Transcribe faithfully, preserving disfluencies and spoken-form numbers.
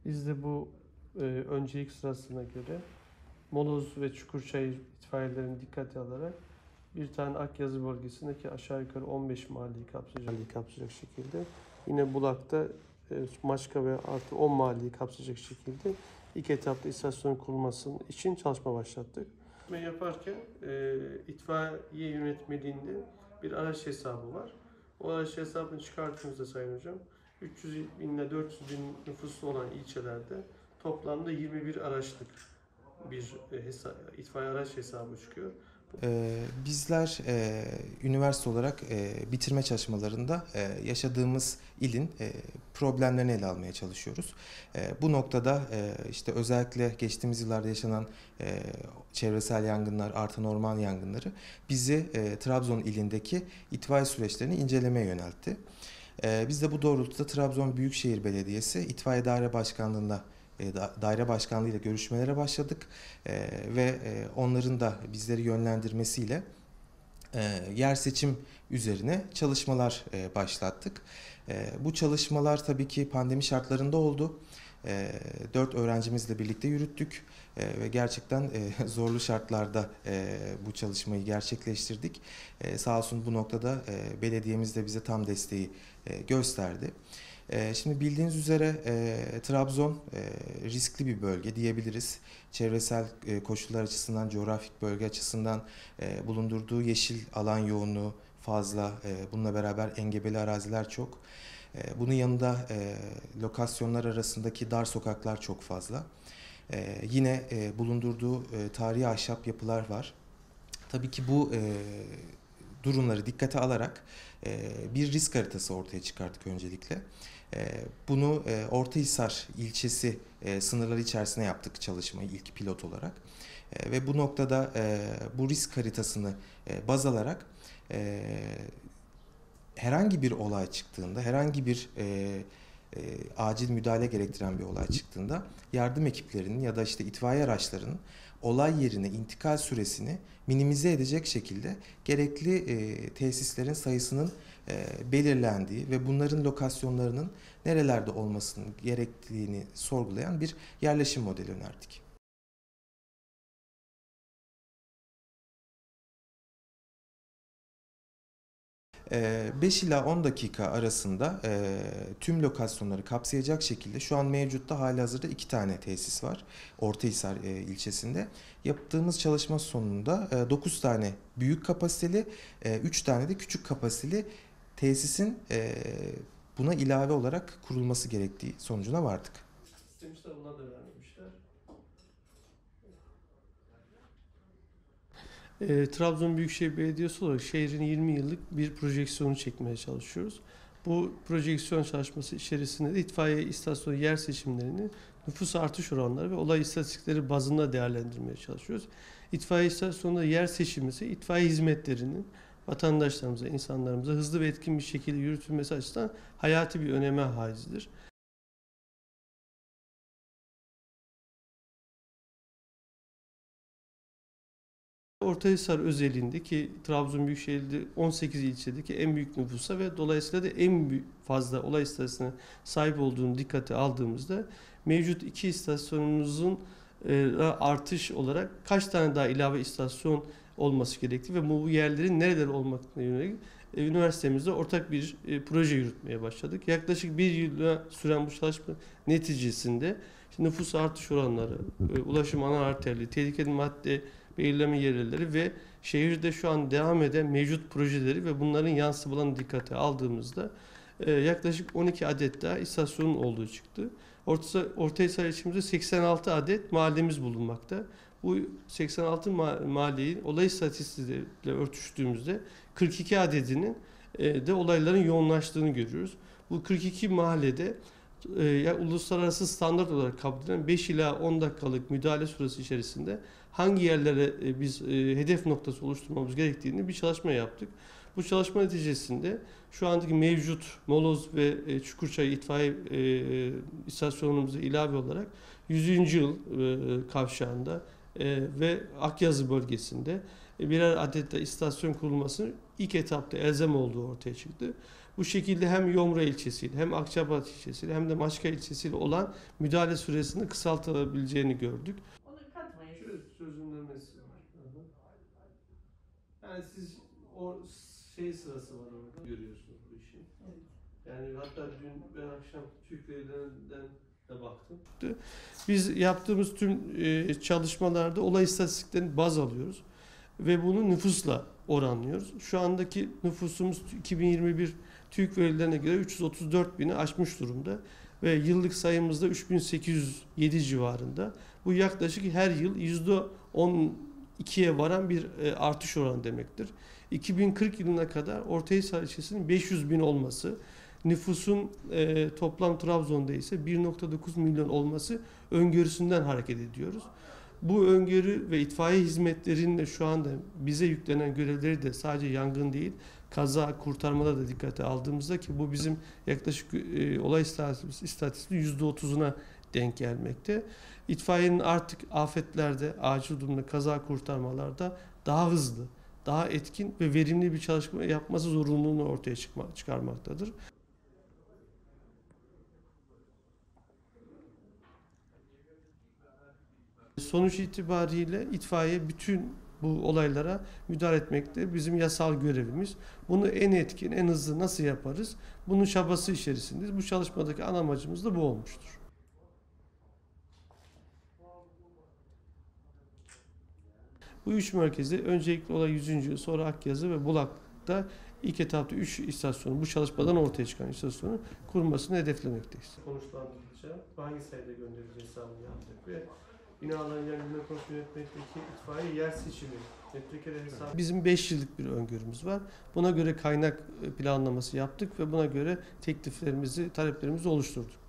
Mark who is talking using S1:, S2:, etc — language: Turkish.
S1: Biz de bu e, öncelik sırasına göre Moloz ve Çukurçay itfaiyelerini dikkate alarak bir tane Akyazı bölgesindeki aşağı yukarı on beş mahalleyi kapsayacak, mahalleyi kapsayacak şekilde, yine Bulak'ta e, Maçka ve artı on mahalleyi kapsayacak şekilde ilk etapta istasyon kurulması için çalışma başlattık. Çalışma yaparken e, itfaiye yönetmeliğinde bir araç hesabı var. O araç hesabını çıkarttığımızda Sayın Hocam, üç yüz bin ile dört yüz bin nüfuslu olan ilçelerde toplamda yirmi bir araçlık bir hesap, itfaiye araç hesabı çıkıyor.
S2: Ee, bizler e, üniversite olarak e, bitirme çalışmalarında e, yaşadığımız ilin e, problemlerini ele almaya çalışıyoruz. E, bu noktada e, işte özellikle geçtiğimiz yıllarda yaşanan e, çevresel yangınlar, artan orman yangınları bizi e, Trabzon ilindeki itfaiye süreçlerini incelemeye yöneltti. E, biz de bu doğrultuda Trabzon Büyükşehir Belediyesi İtfaiye Daire Başkanlığı'nda daire başkanlığı ile görüşmelere başladık e, ve e, onların da bizleri yönlendirmesiyle e, yer seçim üzerine çalışmalar e, başlattık. E, bu çalışmalar tabii ki pandemi şartlarında oldu. E, dört öğrencimizle birlikte yürüttük e, ve gerçekten e, zorlu şartlarda e, bu çalışmayı gerçekleştirdik. E, sağ olsun bu noktada e, belediyemiz de bize tam desteği e, gösterdi. Şimdi bildiğiniz üzere e, Trabzon e, riskli bir bölge diyebiliriz. Çevresel e, koşullar açısından, coğrafik bölge açısından e, bulundurduğu yeşil alan yoğunluğu fazla. E, bununla beraber engebeli araziler çok. E, bunun yanında e, lokasyonlar arasındaki dar sokaklar çok fazla. E, yine e, bulundurduğu e, tarihi ahşap yapılar var. Tabii ki bu e, durumları dikkate alarak e, bir risk haritası ortaya çıkarttık öncelikle. E, bunu e, Ortahisar ilçesi e, sınırları içerisine yaptık çalışmayı ilk pilot olarak. E, ve bu noktada e, bu risk haritasını e, baz alarak e, herhangi bir olay çıktığında, herhangi bir e, e, acil müdahale gerektiren bir olay çıktığında yardım ekiplerinin ya da işte itfaiye araçlarının olay yerine intikal süresini minimize edecek şekilde gerekli e, tesislerin sayısının e, belirlendiği ve bunların lokasyonlarının nerelerde olmasının gerektiğini sorgulayan bir yerleşim modeli önerdik. beş ila on dakika arasında e, tüm lokasyonları kapsayacak şekilde şu an mevcutta halihazırda iki tane tesis var Ortahisar e, ilçesinde. Yaptığımız çalışma sonunda e, dokuz tane büyük kapasiteli, e, üç tane de küçük kapasiteli tesisin e, buna ilave olarak kurulması gerektiği sonucuna vardık.
S1: İstemişler, onlar da vermemişler. E, Trabzon Büyükşehir Belediyesi olarak şehrin yirmi yıllık bir projeksiyonu çekmeye çalışıyoruz. Bu projeksiyon çalışması içerisinde de itfaiye istasyonu yer seçimlerini nüfus artış oranları ve olay istatistikleri bazında değerlendirmeye çalışıyoruz. İtfaiye istasyonunda yer seçilmesi, itfaiye hizmetlerinin vatandaşlarımıza, insanlarımıza hızlı ve etkin bir şekilde yürütülmesi açısından hayati bir öneme haizdir. Ortahisar özelindeki Trabzon Büyükşehir'de on sekiz ilçedeki en büyük nüfusa ve dolayısıyla da en büyük fazla olay istasyonuna sahip olduğunu dikkate aldığımızda mevcut iki istasyonumuzun e, artış olarak kaç tane daha ilave istasyon olması gerektiği ve bu yerlerin nereleri olmakına yönelik e, üniversitemizde ortak bir e, proje yürütmeye başladık. Yaklaşık bir yıla süren bu çalışma neticesinde nüfus artış oranları, e, ulaşım ana arterli, tehlikeli madde belirleme yerleri ve şehirde şu an devam eden mevcut projeleri ve bunların yansımalarını dikkate aldığımızda e, yaklaşık on iki adet daha istasyonun olduğu çıktı. Orta, Ortahisar ilçemizde seksen altı adet mahallemiz bulunmakta. Bu seksen altı ma mahalleyi olay istatistiğiyle örtüştüğümüzde kırk iki adedinin e, de olayların yoğunlaştığını görüyoruz. Bu kırk iki mahallede e, ya, uluslararası standart olarak kabul edilen beş ila on dakikalık müdahale süresi içerisinde hangi yerlere e, biz e, hedef noktası oluşturmamız gerektiğini bir çalışma yaptık. Bu çalışma neticesinde şu andaki mevcut Moloz ve e, Çukurçay itfaiye e, istasyonumuza ilave olarak yüzüncü yıl e, kavşağında e, ve Akyazı bölgesinde e, birer adet de istasyon kurulmasının ilk etapta elzem olduğu ortaya çıktı. Bu şekilde hem Yomra ilçesiyle hem Akçabat ilçesiyle hem de Maçka ilçesiyle olan müdahale süresini kısaltılabileceğini gördük.
S3: Onu katmayın.
S1: Çöz, çözümlemesi var. Hı hı. Yani siz o şey sırası var orada görüyorsunuz bu işin.
S3: Evet.
S1: Yani hatta dün ben akşam Türk verilerinden de baktım. Biz yaptığımız tüm e, çalışmalarda olay istatistiklerini baz alıyoruz ve bunu nüfusla oranlıyoruz. Şu andaki nüfusumuz iki bin yirmi bir TÜİK verilerine göre üç yüz otuz dört bini aşmış durumda ve yıllık sayımızda üç bin sekiz yüz yedi civarında. Bu yaklaşık her yıl yüzde on ikiye varan bir e, artış oranı demektir. iki bin kırk yılına kadar Ortahisar ilçesinin beş yüz bin olması, nüfusun e, toplam Trabzon'da ise bir nokta dokuz milyon olması öngörüsünden hareket ediyoruz. Bu öngörü ve itfaiye hizmetlerinin de şu anda bize yüklenen görevleri de sadece yangın değil, kaza, kurtarmada da dikkate aldığımızda ki bu bizim yaklaşık e, olay istatistiği yüzde otuzuna denk gelmekte. İtfaiyenin artık afetlerde, acil durumda, kaza kurtarmalarda daha hızlı, daha etkin ve verimli bir çalışma yapması zorunluluğunu ortaya çıkma, çıkarmaktadır. Sonuç itibariyle itfaiye bütün bu olaylara müdahale etmekte bizim yasal görevimiz. Bunu en etkin, en hızlı nasıl yaparız? Bunun çabası içerisindeyiz. Bu çalışmadaki ana amacımız da bu olmuştur. Bu üç merkezde öncelikle olay yüzüncü. sonra Akyazı ve Bulak'ta ilk etapta üç istasyonu, bu çalışmadan ortaya çıkan istasyonu kurmasını hedeflemekteyiz. Konuşlandırılacak, hangi sayıda gönderileceği hesabını yaptık ve binaların yangından kontrol etmekteki itfaiye yer seçimi, metrekare hesabı. Bizim beş yıllık bir öngörümüz var. Buna göre kaynak planlaması yaptık ve buna göre tekliflerimizi, taleplerimizi oluşturduk.